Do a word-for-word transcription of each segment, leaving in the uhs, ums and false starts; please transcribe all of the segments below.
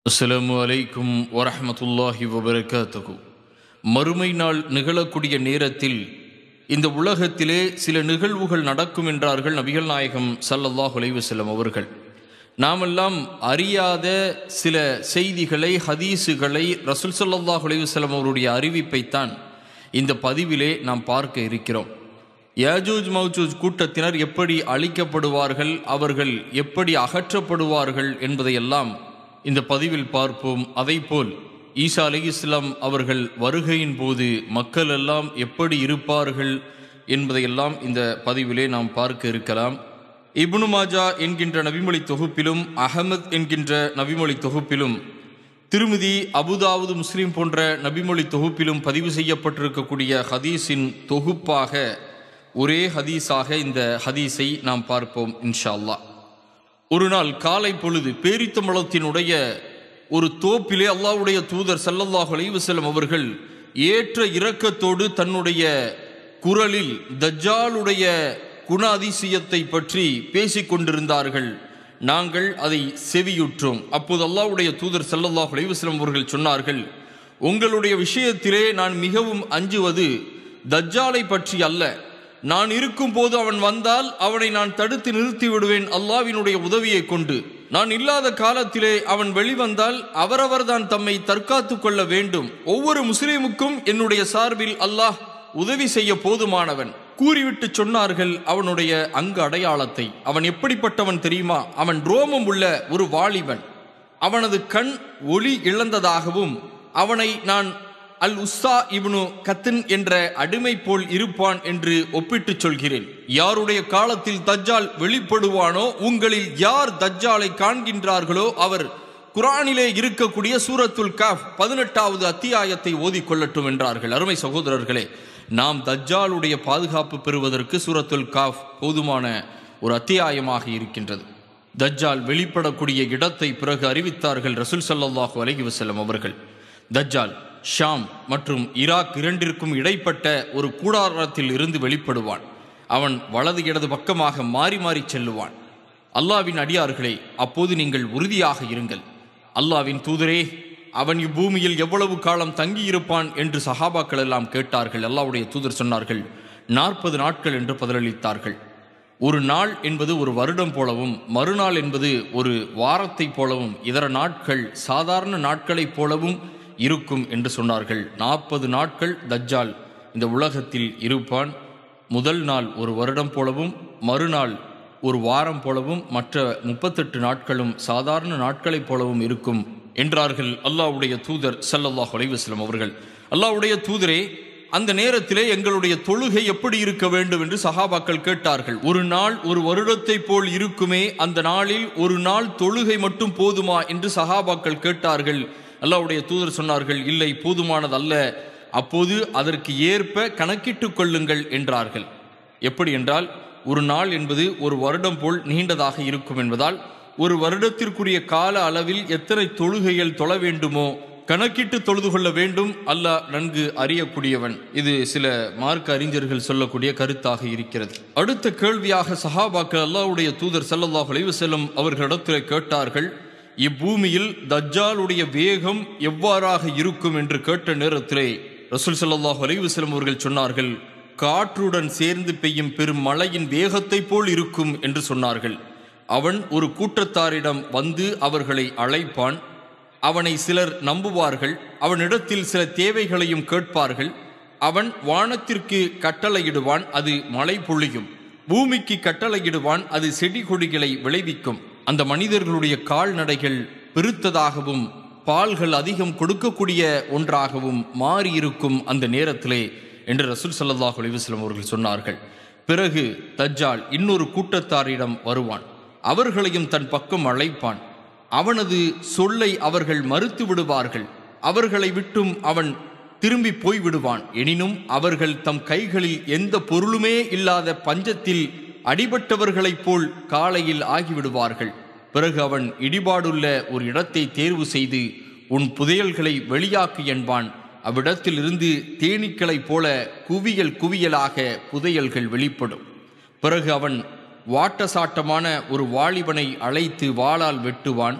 அஸ்ஸலாமு அலைக்கும் வரஹ்மத்துல்லாஹி வபரகாத்துஹு. மறுமை நாள் நிகழக்கூடிய நேரத்தில் இந்த உலகத்திலே சில நிகழ்வுகள் நடக்கும் என்றார்கள் நபிகள் நாயகம் ஸல்லல்லாஹு அலைஹி வஸல்லம் அவர்கள். நாமெல்லாம் அறியாத சில செய்திகளை, ஹதீஸுகளை, ரசூல் ஸல்லல்லாஹு அலைஹி வஸல்லம் அவருடைய அறிவிப்பைத்தான் இந்த பதிவிலே நாம் பார்க்க இருக்கிறோம். யாஜூஜ் மௌஜூஜ் கூட்டத்தினர் எப்படி அழிக்கப்படுவார்கள், அவர்கள் எப்படி அகற்றப்படுவார்கள் என்பதையெல்லாம் இந்த பதிவில் பார்ப்போம். அதைப்போல் ஈசா அலைஹிஸ்ஸலாம் அவர்கள் வருகையின் போது மக்கள் எல்லாம் எப்படி இருப்பார்கள் என்பதையெல்லாம் இந்த பதிவிலே நாம் பார்க்க இருக்கலாம். இப்னு மாஜா என்கின்ற நபிமொழி தொகுப்பிலும், அஹமத் என்கின்ற நபிமொழி தொகுப்பிலும், திருமிதி, அபுதாவுது, முஸ்லீம் போன்ற நபிமொழி தொகுப்பிலும் பதிவு செய்யப்பட்டிருக்கக்கூடிய ஹதீஸின் தொகுப்பாக ஒரே ஹதீஸாக இந்த ஹதீஸை நாம் பார்ப்போம் இன்ஷா அல்லாஹ். ஒரு நாள் காலை பொழுது பேரித்தம்பழத்தினுடைய ஒரு தோப்பிலே அல்லாஹ்வுடைய தூதர் ஸல்லல்லாஹு அலைஹி வஸல்லம் அவர்கள் ஏற்ற இரக்கத்தோடு தன்னுடைய குரலில் தஜ்ஜாலுடைய குண அதிசயத்தை பற்றி பேசிக் கொண்டிருந்தார்கள். நாங்கள் அதை செவியுற்றோம். அப்போது அல்லாஹ்வுடைய தூதர் ஸல்லல்லாஹு அலைஹி வஸல்லம் அவர்கள் சொன்னார்கள், உங்களுடைய விஷயத்திலே நான் மிகவும் அஞ்சுவது தஜ்ஜாலை பற்றி அல்ல. நான் இருக்கும் போது அவன் வந்தால் அவனை நான் தடுத்து நிறுத்தி விடுவேன் அல்லாஹ்வினுடைய உதவியை கொண்டு. நான் இல்லாத காலத்திலே அவன் வெளிவந்தால் அவரவர் தான் தம்மை தற்காத்து கொள்ள வேண்டும். ஒவ்வொரு முஸ்லிமுக்கும் என்னுடைய சார்பில் அல்லாஹ் உதவி செய்ய போதுமானவன். கூறிவிட்டு சொன்னார்கள் அவனுடைய அங்கு அடையாளத்தை. அவன் எப்படிப்பட்டவன் தெரியுமா? அவன் ரோமம் உள்ள ஒரு வாலிபன். அவனது கண் ஒளி இழந்ததாகவும், அவனை நான் அல் உஸ்ஸா இப்னு கத்தின் என்ற அடிமை போல் இருப்பான் என்று ஒப்பிட்டு சொல்கிறேன். யாருடைய காலத்தில் தஜ்ஜால் வெளிப்படுவானோ, உங்களில் யார் தஜ்ஜாலை காண்கின்றார்களோ அவர் குர்ஆனிலே இருக்கக்கூடிய சூரத்துல் காஃப் பதினெட்டாவது அத்தியாயத்தை ஓதிக்கொள்ளட்டும் என்றார்கள். அருமை சகோதரர்களே, நாம் தஜ்ஜாலுடைய பாதுகாப்பு பெறுவதற்கு சூரத்துல் காஃப் போதுமான ஒரு அத்தியாயமாக இருக்கின்றது. தஜ்ஜால் வெளிப்படக்கூடிய இடத்தை பிறகு அறிவித்தார்கள் ரசூல் ஸல்லல்லாஹு அலைஹி வஸல்லம் அவர்கள். தஜ்ஜால் ஷாம் மற்றும் ஈராக் இரண்டிற்கும் இடைப்பட்ட ஒரு கூடாரத்தில் இருந்து வெளிப்படுவான். அவன் வலது இடது பக்கமாக மாறி மாறி செல்லுவான். அல்லாவின் அடியார்களே, அப்போது நீங்கள் உறுதியாக இருங்கள். அல்லாவின் தூதரே, அவன் இப்பூமியில் எவ்வளவு காலம் தங்கியிருப்பான் என்று சஹாபாக்கள் எல்லாம் கேட்டார்கள். அல்லாஹ்வுடைய தூதர் சொன்னார்கள், நாற்பது நாட்கள் என்று பதிலளித்தார்கள். ஒரு நாள் என்பது ஒரு வருடம் போலவும், மறுநாள் என்பது ஒரு வாரத்தை போலவும், இதர நாட்கள் சாதாரண நாட்களைப் போலவும் இருக்கும் என்று சொன்னார்கள். நாற்பது நாட்கள் தஜ்ஜால் இந்த உலகத்தில் இருப்பான். முதல் நாள் ஒரு வருடம் போலவும், மறுநாள் ஒரு வாரம் போலவும், மற்ற முப்பத்தெட்டு நாட்களும் சாதாரண நாட்களைப் போலவும் இருக்கும் என்றார்கள் அல்லாஹ்வுடைய தூதர் ஸல்லல்லாஹு அலைஹி வஸல்லம் அவர்கள். அல்லாஹ்வுடைய தூதரே, அந்த நேரத்திலே எங்களுடைய தொழுகை எப்படி இருக்க வேண்டும் என்று சஹாபாக்கள் கேட்டார்கள். ஒரு நாள் ஒரு வருடத்தை போல் இருக்குமே, அந்த நாளில் ஒரு நாள் தொழுகை மட்டும் போதுமா என்று சஹாபாக்கள் கேட்டார்கள். அல்லாஹ்வுடைய தூதர் சொன்னார்கள், இல்லை, போதுமானதல்ல. அப்போது அதற்கு ஏற்ப கணக்கிட்டு கொள்ளுங்கள் என்றார்கள். எப்படி என்றால், ஒரு நாள் என்பது ஒரு வருடம் போல் நீண்டதாக இருக்கும் என்பதால் ஒரு வருடத்திற்குரிய கால அளவில் எத்தனை தொழுகைகள் தொழ வேண்டுமோ கணக்கிட்டு தொழுது கொள்ள வேண்டும். அல்லாஹ் நன்கு அறியக்கூடியவன். இது சில மார்க்க அறிஞர்கள் சொல்லக்கூடிய கருத்தாக இருக்கிறது. அடுத்த கேள்வியாக சஹாபாக்கள் அல்லாஹ்வுடைய தூதர் ஸல்லல்லாஹு அலைஹி வஸல்லம் அவர்களிடத்தில் கேட்டார்கள், இப்பூமியில் தஜ்ஜாலுடைய வேகம் எவ்வாறாக இருக்கும் என்று கேட்ட நேரத்திலே ரசூல் ஸல்லல்லாஹு அலைஹி வஸல்லம் அவர்கள் சொன்னார்கள், காற்றுடன் சேர்ந்து பெய்யும் பெரும் மழையின் வேகத்தை போல் இருக்கும் என்று சொன்னார்கள். அவன் ஒரு கூட்டத்தாரிடம் வந்து அவர்களை அழைப்பான். அவனை சிலர் நம்புவார்கள். அவனிடத்தில் சில தேவைகளையும் கேட்பார்கள். அவன் வானத்திற்கு கட்டளையிடுவான், அது மழை பொழியும். பூமிக்கு கட்டளையிடுவான், அது செடி கொடிகளை விளைவிக்கும். அந்த மனிதர்களுடைய கால்நடைகள் பெருத்ததாகவும் பால்கள் அதிகம் கொடுக்கக்கூடிய ஒன்றாகவும் மாறியிருக்கும் அந்த நேரத்திலே என்று ரசூல் ஸல்லல்லாஹு அலைஹி வஸல்லம் அவர்கள் சொன்னார்கள். பிறகு தஜ்ஜால் இன்னொரு கூட்டத்தாரிடம் வருவான். அவர்களையும் தன் பக்கம் அழைப்பான். அவனது சொல்லை அவர்கள் மறுத்து விடுவார்கள். அவர்களை விட்டும் அவன் திரும்பி போய்விடுவான். எனினும் அவர்கள் தம் கைகளில் எந்த பொருளுமே இல்லாத பஞ்சத்தில் அடிபட்டவர்களைப் போல் காலையில் ஆகிவிடுவார்கள். பிறகு அவன் இடிபாடுள்ள ஒரு இடத்தை தேர்வு செய்து உன் புதையல்களை வெளியாக்கு என்பான். அவ்விடத்தில் இருந்து தேனீக்களைப் போல குவியல் குவியலாக புதையல்கள் வெளிப்படும். பிறகு அவன் வாட்டசாட்டமான ஒரு வாலிபனை அழைத்து வாளால் வெட்டுவான்.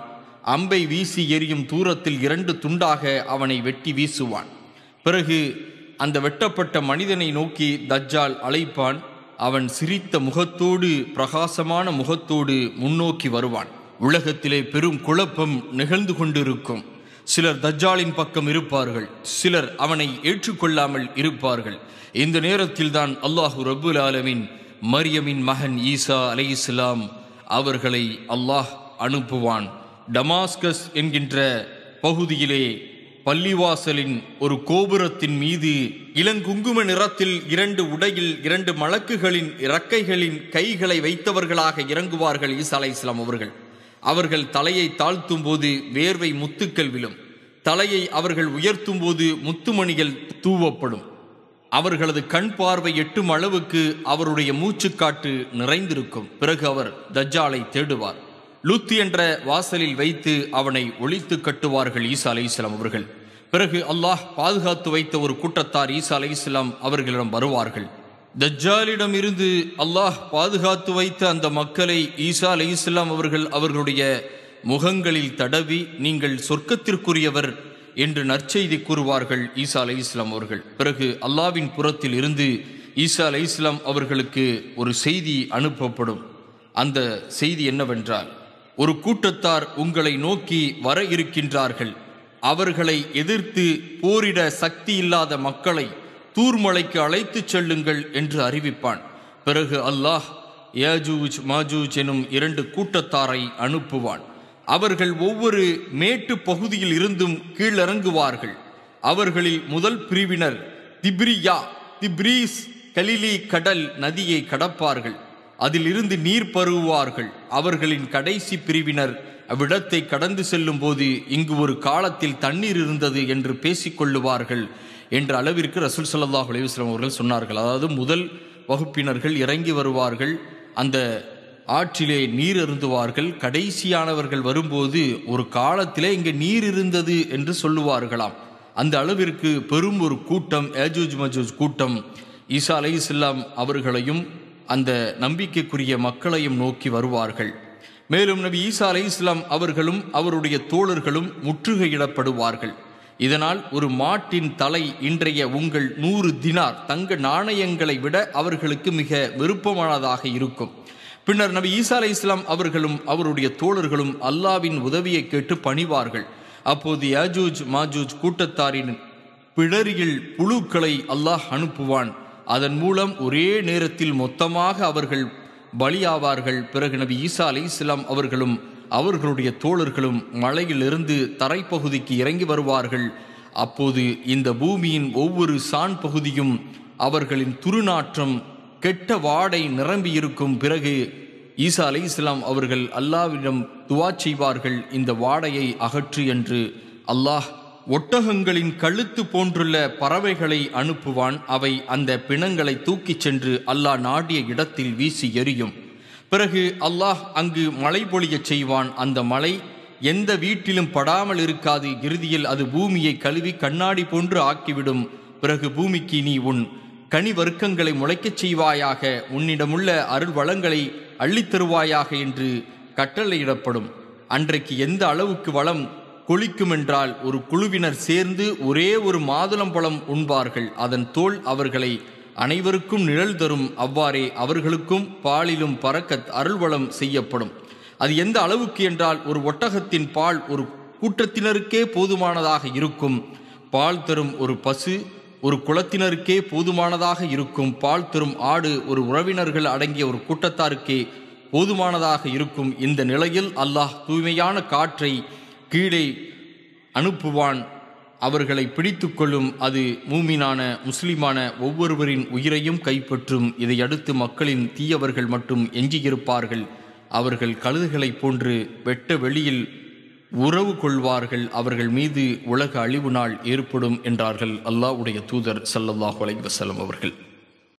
அம்பை வீசி எரியும் தூரத்தில் இரண்டு துண்டாக அவனை வெட்டி வீசுவான். பிறகு அந்த வெட்டப்பட்ட மனிதனை நோக்கி தஜ்ஜால் அழைப்பான். அவன் சிரித்த முகத்தோடு பிரகாசமான முகத்தோடு முன்னோக்கி வருவான். உலகத்திலே பெரும் குழப்பம் நிகழ்ந்து கொண்டிருக்கும். சிலர் தஜ்ஜாலின் பக்கம் இருப்பார்கள், சிலர் அவனை ஏற்றுக்கொள்ளாமல் இருப்பார்கள். இந்த நேரத்தில் தான் அல்லாஹு ரப்புல் ஆலமீன் மரியமின் மகன் ஈசா அலைஹிஸ்ஸலாம் அவர்களை அல்லாஹ் அனுப்புவான். டமாஸ்கஸ் என்கின்ற பகுதியிலே பள்ளிவாசலின் ஒரு கோபுரத்தின் மீது இளங்குங்கும நிறத்தில் இரண்டு உடையில் இரண்டு மலக்குகளின் இறக்கைகளின் கைகளை வைத்தவர்களாக இறங்குவார்கள் ஈசா அலைஹிஸ்ஸலாம் அவர்கள். அவர்கள் தலையை தாழ்த்தும் போது வேர்வை முத்துக்கள் விழும். தலையை அவர்கள் உயர்த்தும் போது முத்துமணிகள் தூவப்படும். அவர்களது கண் பார்வை எட்டும் அளவுக்கு அவருடைய மூச்சுக்காட்டு நிறைந்திருக்கும். பிறகு அவர் தஜ்ஜாலை தேடுவார். லுத் என்ற வாசலில் வைத்து அவனை ஒழித்து கட்டுவார்கள் ஈசா அலைஹிஸ்ஸலாம் அவர்கள். பிறகு அல்லாஹ் பாதுகாத்து வைத்த ஒரு கூட்டத்தார் ஈசா அலைஹிஸ்ஸலாம் அவர்களிடம் வருவார்கள். தஜ்ஜாலிடம் இருந்து அல்லாஹ் பாதுகாத்து வைத்த அந்த மக்களை ஈசா அலைஹிஸ்ஸலாம் அவர்கள் அவர்களுடைய முகங்களில் தடவி நீங்கள் சொர்க்கத்திற்குரியவர் என்று நற்செய்தி கூறுவார்கள் ஈசா அலைஹிஸ்ஸலாம் அவர்கள். பிறகு அல்லாவின் புறத்தில் இருந்து ஈசா அலைஹிஸ்ஸலாம் அவர்களுக்கு ஒரு செய்தி அனுப்பப்படும். அந்த செய்தி என்னவென்றால், ஒரு கூட்டத்தார் உங்களை நோக்கி வர இருக்கின்றார்கள். அவர்களை எதிர்த்து போரிட சக்தி இல்லாத மக்களை தூர்மலைக்கு அழைத்து செல்லுங்கள் என்று அறிவிப்பான். பிறகு அல்லாஹ் யாஜூஜ் மாஜூஜ் எனும் இரண்டு கூட்டத்தாரை அனுப்புவான். அவர்கள் ஒவ்வொரு மேட்டு பகுதியில் இருந்தும் கீழிறங்குவார்கள். அவர்களில் முதல் பிரிவினர் திப்ரியா திப்ரீஸ் கலிலி கடல் நதியை கடப்பார்கள். அதில் இருந்து நீர் பருகுவார்கள். அவர்களின் கடைசி பிரிவினர் அவ்விடத்தை கடந்து செல்லும் போது இங்கு ஒரு காலத்தில் தண்ணீர் இருந்தது என்று பேசிக்கொள்ளுவார்கள் என்ற அளவிற்கு ரசூல் ஸல்லல்லாஹு அலைஹி வஸல்லம் அவர்கள் சொன்னார்கள். அதாவது முதல் வகுப்பினர்கள் இறங்கி வருவார்கள், அந்த ஆற்றிலே நீர் அருந்துவார்கள். கடைசியானவர்கள் வரும்போது ஒரு காலத்திலே இங்கே நீர் இருந்தது என்று சொல்லுவார்களாம். அந்த அளவிற்கு பெரும் ஒரு கூட்டம், யாஜூஜ் மஜூஜ் கூட்டம் ஈசா அலைஹிஸ்ஸலாம் அவர்களையும் அந்த நம்பிக்கைக்குரிய மக்களையும் நோக்கி வருவார்கள். மேலும் நபி ஈசா அலைஹிஸ்ஸலாம் அவர்களும் அவருடைய தோழர்களும் முற்றுகையிடப்படுவார்கள். இதனால் ஒரு மாட்டின் தலை இன்றைய உங்கள் நூறு தினார் தங்க நாணயங்களை விட அவர்களுக்கு மிக விருப்பமானதாக இருக்கும். பின்னர் நபி ஈசா அலைஹிஸ்ஸலாம் அவர்களும் அவருடைய தோழர்களும் அல்லாவின் உதவியை கேட்டு பணிவார்கள். அப்போது யாஜூஜ் மாஜூஜ் கூட்டத்தாரின் பிடரியில் புழுக்களை அல்லாஹ் அனுப்புவான். அதன் மூலம் ஒரே நேரத்தில் மொத்தமாக அவர்கள் பலியாவார்கள். பிறகு நபி ஈசா அலைஹிஸ்ஸலாம் அவர்களும் அவர்களுடைய தோழர்களும் மலையிலிருந்து தரைப்பகுதிக்கு இறங்கி வருவார்கள். அப்போது இந்த பூமியின் ஒவ்வொரு சான் பகுதியும் அவர்களின் துருநாற்றம் கெட்ட வாடை நிரம்பியிருக்கும். பிறகு ஈசா அலைஹிஸ்ஸலாம் அவர்கள் அல்லாஹ்விடம் துஆ செய்வார்கள், இந்த வாடையை அகற்று என்று. அல்லாஹ் ஒட்டகங்களின் கழுத்து போன்றுள்ள பறவைகளை அனுப்புவான். அவை அந்த பிணங்களை தூக்கிச் சென்று அல்லாஹ் நாடிய இடத்தில் வீசி எறியும். பிறகு அல்லாஹ் அங்கு மழை பொழியச் செய்வான். அந்த மழை எந்த வீட்டிலும் படாமல் இருக்காது. இறுதியில் அது பூமியை கழுவி கண்ணாடி போன்று ஆக்கிவிடும். பிறகு பூமிக்கு நீ உன் கனி வர்க்கங்களை முளைக்கச் செய்வாயாக, உன்னிடமுள்ள அருள் வளங்களை அள்ளித் தருவாயாக என்று கட்டளையிடப்படும். அன்றைக்கு எந்த அளவுக்கு வளம் கொளிக்கும் என்றால், ஒரு குழுவினர் சேர்ந்து ஒரே ஒரு மாதுளம்பழம் உண்பார்கள். அதன் தோல் அவர்களை அனைவருக்கும் நிழல் தரும். அவ்வாறே அவர்களுக்கும் பாலிலும் பரக்கத் அருள்வளம் செய்யப்படும். அது எந்த அளவுக்கு என்றால், ஒரு ஒட்டகத்தின் பால் ஒரு கூட்டத்தினருக்கே போதுமானதாக இருக்கும். பால் தரும் ஒரு பசு ஒரு குலத்தினருக்கே போதுமானதாக இருக்கும். பால் தரும் ஆடு ஒரு உறவினர்கள் அடங்கிய ஒரு கூட்டத்தாருக்கே போதுமானதாக இருக்கும். இந்த நிலையில் அல்லாஹ் தூய்மையான காற்றை கீழே அனுப்புவான். அவர்களை பிடித்து கொள்ளும். அது மூமினான முஸ்லிமான ஒவ்வொருவரின் உயிரையும் கைப்பற்றும். இதையடுத்து மக்களின் தீயவர்கள் மட்டும் எஞ்சியிருப்பார்கள். அவர்கள் கழுதுகளைப் போன்று வெட்ட வெளியில் உறவு கொள்வார்கள். அவர்கள் மீது உலக அழிவு நாள் ஏற்படும் என்றார்கள் அல்லாஹ்வுடைய தூதர் ஸல்லல்லாஹு அலைஹி வஸல்லம் அவர்கள்.